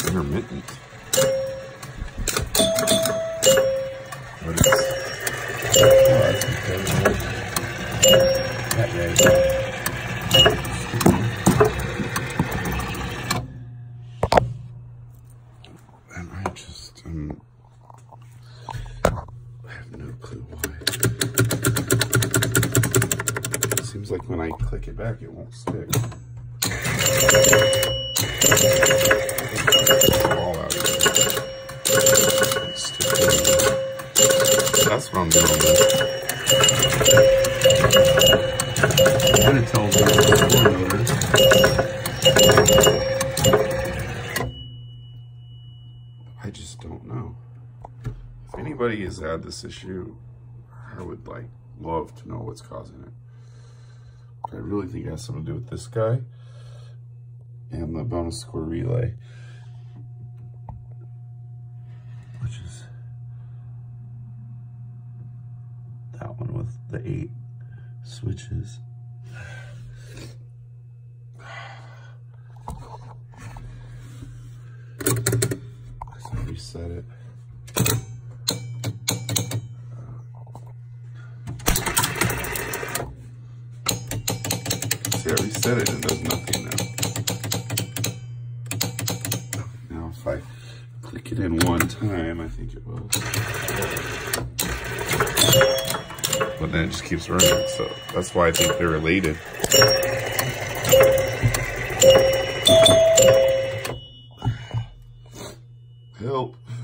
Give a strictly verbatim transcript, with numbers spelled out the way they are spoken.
intermittent. But it's... Oh, that's incredible. That way. And I just, um... I have no clue why. It seems like when I click it back, it won't stick. That's what I'm doing with. And it tells me what the I just don't know. If anybody has had this issue, I would like love to know what's causing it. But I really think it has something to do with this guy and the bonus score relay, which is that one with the eight switches. So I reset it. See, I reset it and it does nothing now. Now if I click it in one time, I think it will. But then it just keeps running, so that's why I think they're related. Help.